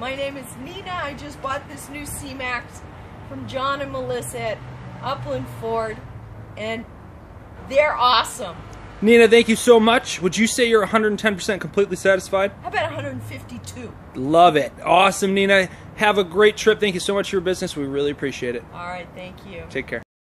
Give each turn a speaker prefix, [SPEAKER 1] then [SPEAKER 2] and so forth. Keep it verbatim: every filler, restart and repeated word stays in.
[SPEAKER 1] My name is Nina. I just bought this new C-Max from John and Melissa at Upland Ford, and they're awesome.
[SPEAKER 2] Nina, thank you so much. Would you say you're one hundred ten percent completely satisfied?
[SPEAKER 1] How about one hundred fifty-two?
[SPEAKER 2] Love it. Awesome, Nina. Have a great trip. Thank you so much for your business. We really appreciate it.
[SPEAKER 1] All right, thank you.
[SPEAKER 2] Take care.